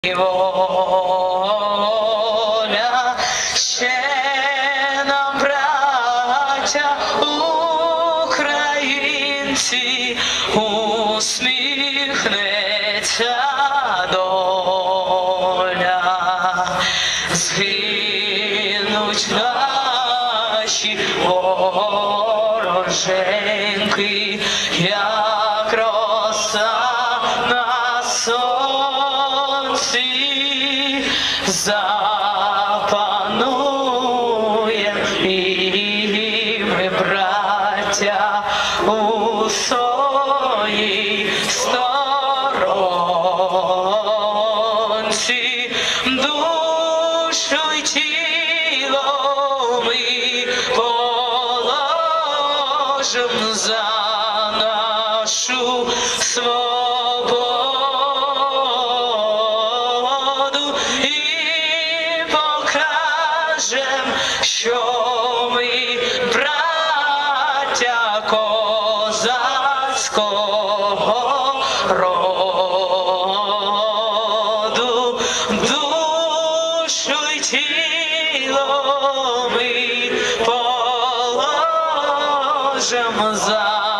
Воля ще нам, браття українці, усміхнеться доля, згинуть наші вороженьки, як роса на сонці. Запануєм і ми, браття, у своїй сторонці, душу й тіло ми положим за нашу свободу. Що ми, браття козацького роду, душу й тіло ми положим за